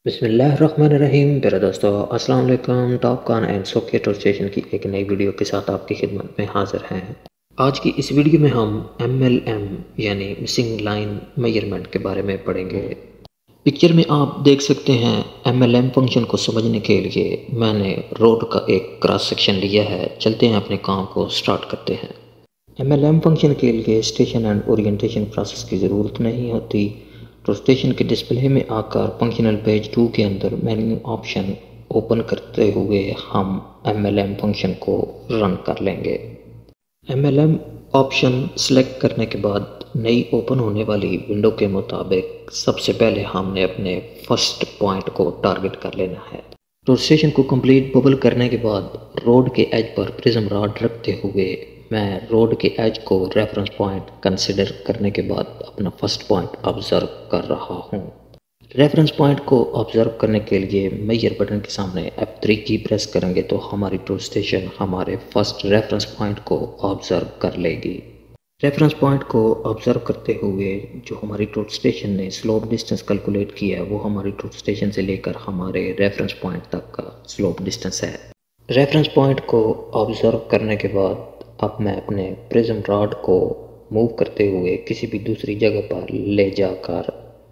बिस्मिल्लाहिर्रहमानिर्रहीम। मेरे दोस्तों अस्सलाम वालेकुम। Topcon and socket station की एक नई वीडियो के साथ आपकी खिदमत में हाजिर हैं। आज की इस वीडियो में हम MLM यानी मिसिंग लाइन मेजरमेंट के बारे में पढ़ेंगे। पिक्चर में आप देख सकते हैं MLM फंक्शन को समझने के लिए मैंने रोड का एक क्रॉस सेक्शन लिया है। चलते हैं अपने काम को स्टार्ट करते हैं। MLM फंक्शन के लिए स्टेशन एंड ओरिएंटेशन प्रोसेस की ज़रूरत नहीं होती। तो स्टेशन के डिस्प्ले में आकर फंक्शनल पेज 2 के अंदर मेन्यू ऑप्शन ओपन करते हुए हम MLM फंक्शन को रन कर लेंगे। MLM ऑप्शन सेलेक्ट करने के बाद नई ओपन होने वाली विंडो के मुताबिक सबसे पहले हमने अपने फर्स्ट पॉइंट को टारगेट कर लेना है। तो स्टेशन को कंप्लीट बबल करने के बाद रोड के एज पर प्रिज्म रॉड रखते हुए मैं रोड के एज को रेफरेंस पॉइंट कंसिडर करने के बाद अपना फर्स्ट पॉइंट ऑब्जर्व कर रहा हूँ। रेफरेंस पॉइंट को ऑब्जर्व करने के लिए मेजर बटन के सामने F3 की प्रेस करेंगे तो हमारी टूल स्टेशन हमारे फर्स्ट रेफरेंस पॉइंट को ऑब्जर्व कर लेगी। रेफरेंस पॉइंट को ऑब्जर्व करते हुए जो हमारी टूल स्टेशन ने स्लोप डिस्टेंस कैलकुलेट किया है वो हमारी टूल स्टेशन से लेकर हमारे रेफरेंस पॉइंट तक का स्लोप डिस्टेंस है। रेफरेंस पॉइंट को ऑब्जर्व करने के बाद अब मैं अपने प्रिज्म रॉड को मूव करते हुए किसी भी दूसरी जगह पर ले जाकर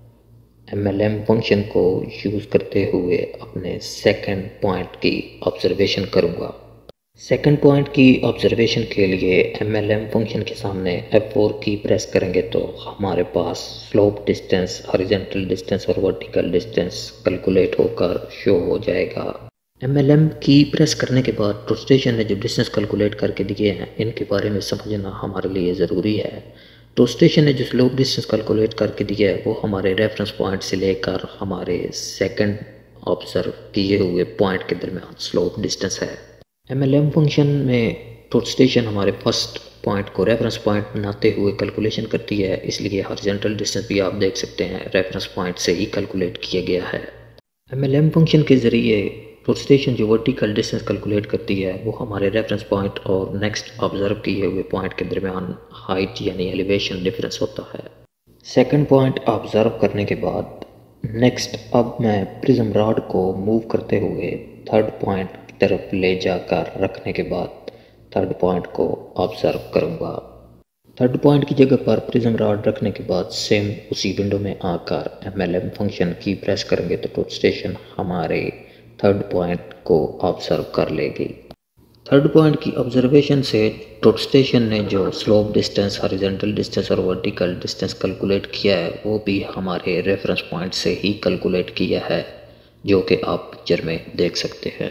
MLM फंक्शन को यूज़ करते हुए अपने सेकंड पॉइंट की ऑब्जर्वेशन करूँगा। सेकंड पॉइंट की ऑब्जर्वेशन के लिए MLM फंक्शन के सामने F4 की प्रेस करेंगे तो हमारे पास स्लोप डिस्टेंस, हॉरिजॉन्टल डिस्टेंस और वर्टिकल डिस्टेंस कैलकुलेट होकर शो हो जाएगा। MLM की प्रेस करने के बाद टूल स्टेशन ने जो डिस्टेंस कैलकुलेट करके दिए हैं इनके बारे में समझना हमारे लिए ज़रूरी है। टूल स्टेशन ने जो स्लोप डिस्टेंस कैलकुलेट करके दिया है वो हमारे रेफरेंस पॉइंट से लेकर हमारे सेकंड ऑब्जर्व किए हुए पॉइंट के दरमियान स्लोप डिस्टेंस है। MLM फंक्शन में टूल स्टेशन हमारे फर्स्ट पॉइंट को रेफरेंस पॉइंट बनाते हुए कैलकुलेशन करती है, इसलिए हॉरिजॉन्टल डिस्टेंस भी आप देख सकते हैं रेफरेंस पॉइंट से ही कैलकुलेट किया गया है। MLM फंक्शन के ज़रिए टूल स्टेशन जो वर्टिकल डिस्टेंस कैलकुलेट करती है वो हमारे रेफरेंस पॉइंट और नेक्स्ट ऑब्जर्व किए हुए पॉइंट के दरमियान हाइट यानी एलिवेशन डिफरेंस होता है। सेकंड पॉइंट ऑब्जर्व करने के बाद नेक्स्ट अब मैं प्रिज्म रॉड को मूव करते हुए थर्ड पॉइंट की तरफ ले जाकर रखने के बाद थर्ड पॉइंट को ऑब्जर्व करूँगा। थर्ड पॉइंट की जगह पर प्रिज्म रॉड रखने के बाद सेम उसी विंडो में आकर MLM फंक्शन की प्रेस करेंगे तो टूल स्टेशन हमारे थर्ड पॉइंट को ऑब्जर्व कर लेगी। थर्ड पॉइंट की ऑब्जर्वेशन से टूल स्टेशन ने जो स्लोप डिस्टेंस, हॉरिजॉन्टल डिस्टेंस और वर्टिकल डिस्टेंस कैलकुलेट किया है वो भी हमारे रेफरेंस पॉइंट से ही कैलकुलेट किया है, जो कि आप पिक्चर में देख सकते हैं।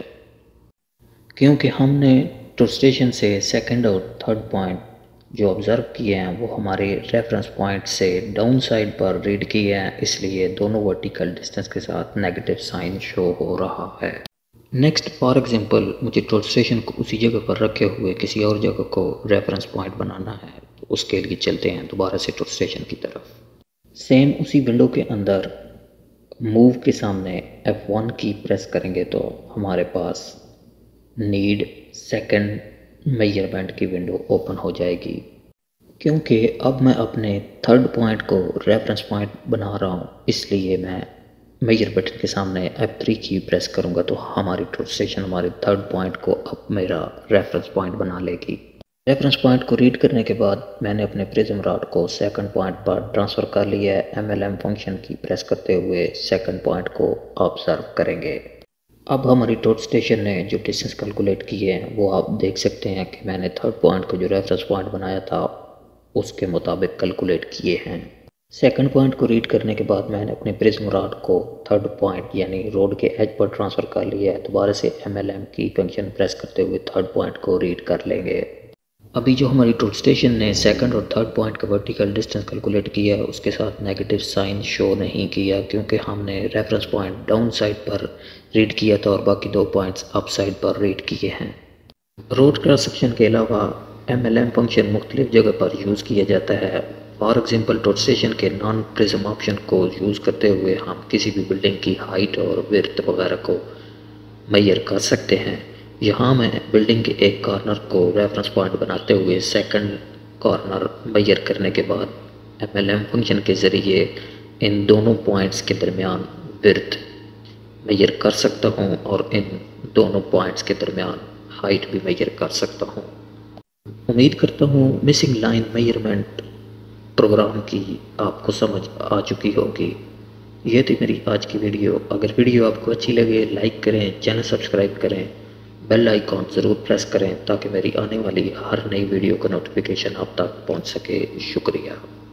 क्योंकि हमने टूल स्टेशन से सेकंड और थर्ड पॉइंट जो ऑब्ज़र्व किए हैं वो हमारे रेफरेंस पॉइंट से डाउन साइड पर रीड किए हैं, इसलिए दोनों वर्टिकल डिस्टेंस के साथ नेगेटिव साइन शो हो रहा है। नेक्स्ट फॉर एग्जांपल मुझे टूल स्टेशन को उसी जगह पर रखे हुए किसी और जगह को रेफरेंस पॉइंट बनाना है, तो उसके लिए चलते हैं दोबारा से टूल स्टेशन की तरफ। सेम उसी विंडो के अंदर मूव के सामने F1 की प्रेस करेंगे तो हमारे पास नीड सेकंड मेजरमेंट की विंडो ओपन हो जाएगी। क्योंकि अब मैं अपने थर्ड पॉइंट को रेफरेंस पॉइंट बना रहा हूँ, इसलिए मैं मेजर बटन के सामने F3 की प्रेस करूँगा तो हमारी टूल स्टेशन हमारे थर्ड पॉइंट को अब मेरा रेफरेंस पॉइंट बना लेगी। रेफरेंस पॉइंट को रीड करने के बाद मैंने अपने प्रिज्म रॉड को सेकंड पॉइंट पर ट्रांसफ़र कर लिया है। MLM फंक्शन की प्रेस करते हुए सेकंड पॉइंट को ऑब्जर्व करेंगे। अब हमारी टूल स्टेशन ने जो डिस्टेंस कैलकुलेट किए हैं वो आप देख सकते हैं कि मैंने थर्ड पॉइंट को जो रेफरेंस पॉइंट बनाया था उसके मुताबिक कैलकुलेट किए हैं। सेकंड पॉइंट को रीड करने के बाद मैंने अपने प्रिज्म रॉड को थर्ड पॉइंट यानी रोड के एज पर ट्रांसफ़र कर लिया है। दोबारा से MLM की फंक्शन प्रेस करते हुए थर्ड पॉइंट को रीड कर लेंगे। अभी जो हमारी टूल स्टेशन ने सेकंड और थर्ड पॉइंट का वर्टिकल डिस्टेंस कैलकुलेट किया है उसके साथ नेगेटिव साइन शो नहीं किया, क्योंकि हमने रेफरेंस पॉइंट डाउन साइड पर रीड किया था और बाकी दो पॉइंट्स अप साइड पर रीड किए हैं। रोड क्रॉस सेक्शन के अलावा MLM फंक्शन मुख्तलिफ जगह पर यूज़ किया जाता है। फॉर एग्जांपल टूल स्टेशन के नॉन प्रिज्म ऑप्शन को यूज़ करते हुए हम किसी भी बिल्डिंग की हाइट और विड्थ वगैरह को मेजर कर सकते हैं। यहाँ मैं बिल्डिंग के एक कॉर्नर को रेफरेंस पॉइंट बनाते हुए सेकंड कॉर्नर मेजर करने के बाद MLM फंक्शन के ज़रिए इन दोनों पॉइंट्स के दरमियान विड्थ मेजर कर सकता हूँ और इन दोनों पॉइंट्स के दरमियान हाइट भी मेजर कर सकता हूँ। उम्मीद करता हूँ मिसिंग लाइन मेजरमेंट प्रोग्राम की आपको समझ आ चुकी होगी। ये थी मेरी आज की वीडियो। अगर वीडियो आपको अच्छी लगे लाइक करें, चैनल सब्सक्राइब करें, बेल आइकॉन ज़रूर प्रेस करें ताकि मेरी आने वाली हर नई वीडियो का नोटिफिकेशन आप तक पहुंच सके। शुक्रिया।